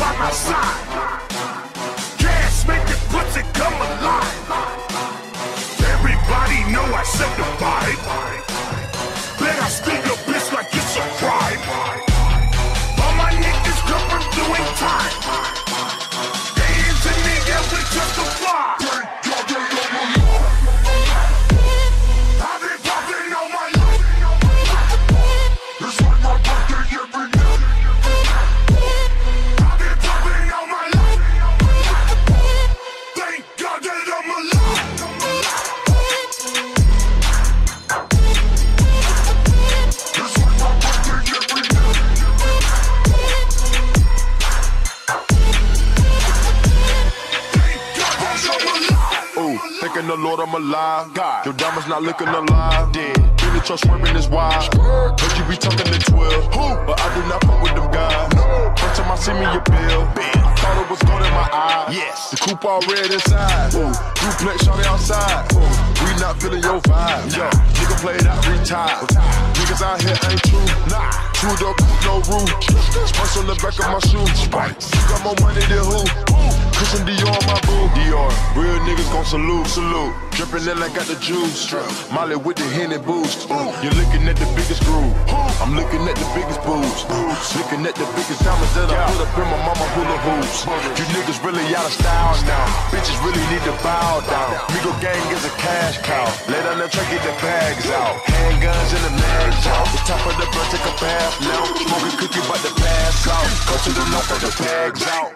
by my side. Gas make the pussy come alive. Everybody know I set the vibe. Bet I speak a bitch like it's a crime. All my niggas come from doing time. Hands in the air, we justify. I've been popping all my life. It's like my birthday every night. I've been popping all my life. Thank God that I'm alive. Thanking the Lord I'm alive. God, your diamonds not looking alive. Dead. Been the truck swerving is wild. Heard you be talking to 12. Who? But I do not fuck with them guys. No. First time I see me a bill. Thought it was gold in my eye. Yes. The coupe all red inside. Ooh. Duplex shawty outside. Ooh. We not feeling your vibe. Yo, nigga played out, retired. Niggas out here ain't true. Nah. True dog, no roof. Spice on the back of my shoes. Spice. You got more money than who? Christian Dior, my boo. Dior. Real niggas gon' salute. Salute. Drippin' in like got the juice. Molly with the Henny boost. You're looking at the biggest groove. I'm looking at the biggest boobs. Looking at the biggest diamonds that I put up in my mama hula hoops. You niggas really out of style now. Bitches really need to bow down. Migo gang is a cash cow. Lay down the truck, get the bags out. Handguns in the mags out. The top of the bird, take a bath now. Smoking cookie, but the pass out. Go to the north, got the bags out.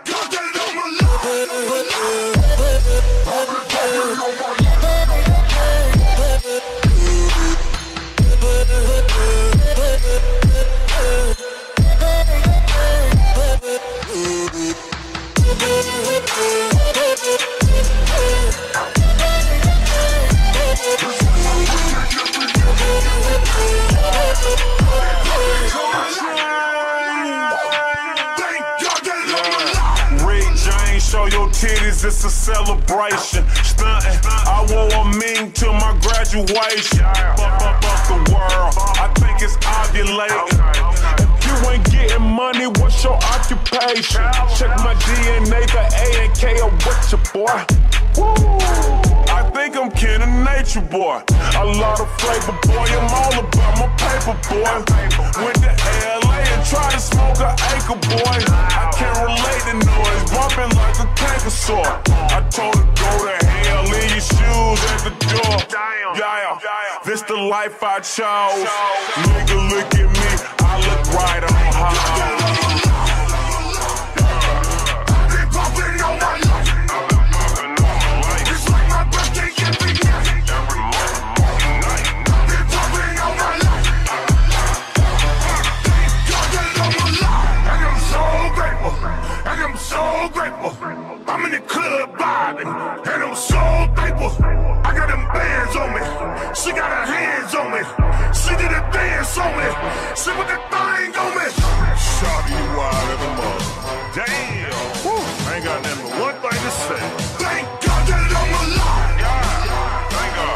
Show your titties, it's a celebration. Stuntin', I wore a mink to my graduation. Fuck the world, I think it's ovulating. If you ain't getting money, what's your occupation? Check my DNA, the A and K, or what's your boy? Woo! I think I'm kin of nature, boy. A lot of flavor, boy. I'm all about my paper, boy. Went to LA and tried to smoke an acre, boy. I can't relate to noise, bumping like a canker sore. I told her go to hell, leave your shoes at the door. Yeah, this the life I chose. Nigga, look at me, I look right on high. I'm in the club vibing, and I'm so thankful. I got them bands on me, she got her hands on me. She did a dance on me, she put the thing on me. Shawty, you wild as a mother. Damn, woo. I ain't got nothing but one thing to say. Thank God that I'm alive. Thank God.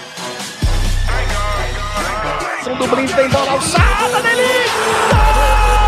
Som do Brinde tem bola alçada, delícia!